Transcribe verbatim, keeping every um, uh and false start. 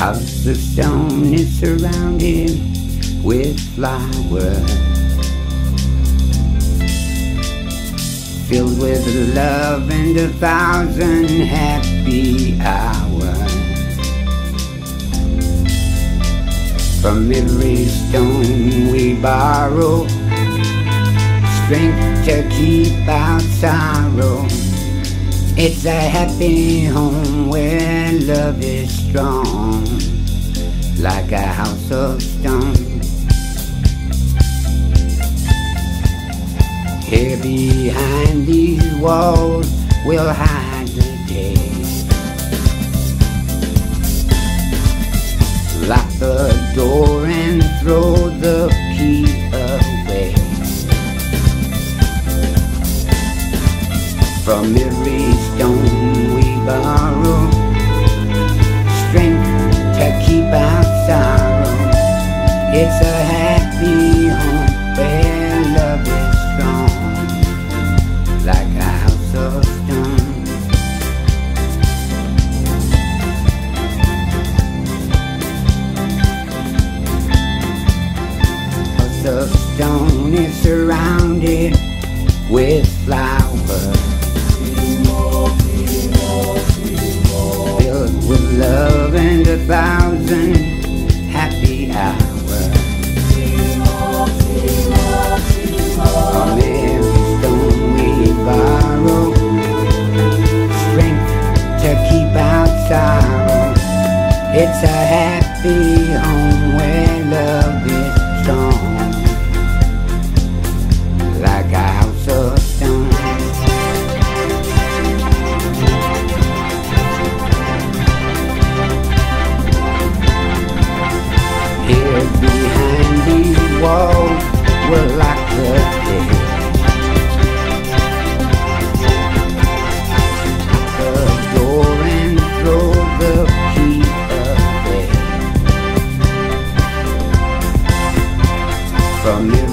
House of stone is surrounded with flowers, filled with love and a thousand happy hours. From every stone we borrow strength to keep out sorrow. It's a happy home where love is strong, like a house of stone. Here behind these walls we'll hide the day, lock the door and throw the key away. From every stone we borrow strength to keep out sorrow. It's a happy home where love is strong, like a house of stone. House of stone is surrounded with flowers, filled with love and a thousand happy hours. From every stone we borrow strength to keep out sorrow. It's a happy home where love is strong, like a house of stone. Here behind these walls we'll lock the day, lock the door and throw the key away. From